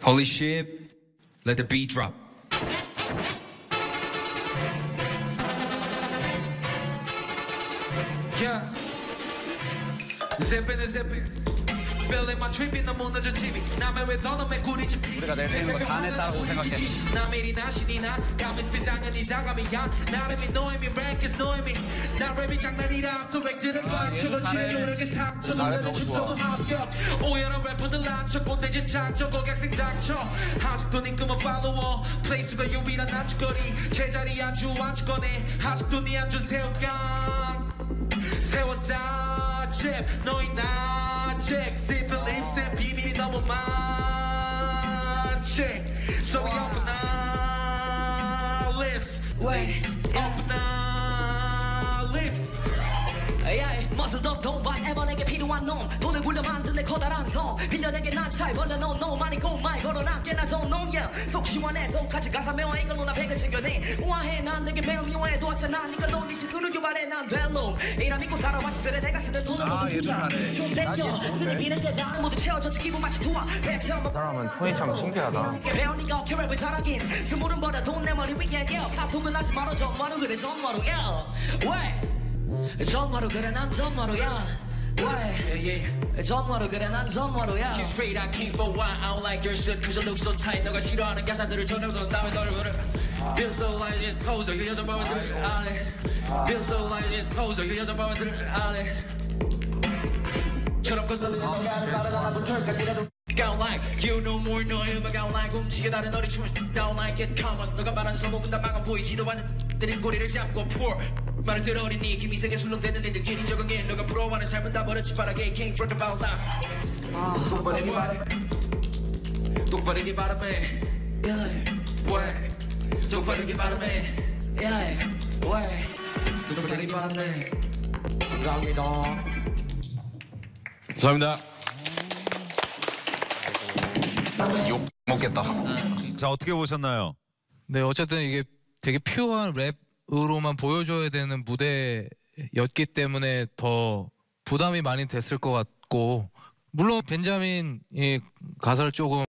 Holy shit, let the beat drop. Yeah, zipping and zipping. Feeling my tripping 너무 늦어 집이 남의 왜 더 넘에 구리 집이 우리가 낼 수 있는 거 다 냈다고 생각해. 남일이 나신이나 감히 스피 당연히 자감이야 나름이 노임이 랩기스 노임이 나 랩이 장난이라 소백들은 반쳐도 지내 노력의 상처 노래는 집소도 합격 오열한 래퍼들 남쳐 꼰대짓 장쳐 고객생 닥쳐 아직도 네 꿈은 팔로워 플레이수가 유일한 안주거리 제자리 안주 안주거네 아직도 네 안전 세웠강 세웠다 집 너희 나직 Sip the lips and 비밀이 너무 많지 So we open our lips Open our lips Muscle up, don't buy ever 내게 필요한 놈 돈을 굴려 만든 내 커다란 성 빌려 내게 난 잘 벌려놓은 놈 많이 고 많이 벌어난 꽤나 좋은 놈 yeah. 속 시원해 똑같이 가사 매워 이걸로 나 백을 챙겨내 우아해 난 내게 매우 미워해 도왔잖아 이걸로 네 시선을 유발해 난 될놈 이라 믿고 살아왔지 그래 내가 쓰는 돈을 모두 투자 좀 땡겨 쓰니 비는 계좌 모두 채워졌지 기분 마치 투하 배처럼 사람은 톤이 참 신기하다. 배우니까 어깨 랩을 잘하긴 스물은 버려 돈 내 머리 위에 yeah. 카톡은 하지 말어 전화로 그래 전화로 yeah. 왜 전화로 그래 난 전화로야 왜 전화로 그래 난 전화로야 Keep straight I came for a while I don't like your shit cause you look so tight 너가 싫어하는 가사들을 전해놓은 다음에 너를 부르 Feel so like it's closer 그 여자 마음들을 안해 Feel so like it's closer 그 여자 마음들을 안해 처럼 거슬리는 너가 따라가나 분철까지라도 I don't like you no more 너의 음악 I don't like 움직여 다른 너의 춤을 I don't like it come on 너가 말하는 성공은 다 망한 보이지도 않는 들인 꼬리를 잡고 pour 말을 들어 어린이 기미색에 술렁대는 애들끼리 적응해 너가 부러워하는 삶은 다 버렸지 바라게 Can't front about that 똑바르게 바람에 똑바르게 바람에 왜 똑바르게 바람에 왜 똑바르게 바람에 감사합니다 감사합니다. 욕 먹겠다. 자, 어떻게 보셨나요? 네, 어쨌든 이게 되게 퓨어한 랩으로만 보여줘야 되는 무대였기 때문에 더 부담이 많이 됐을 것 같고, 물론 벤자민이 가사를 조금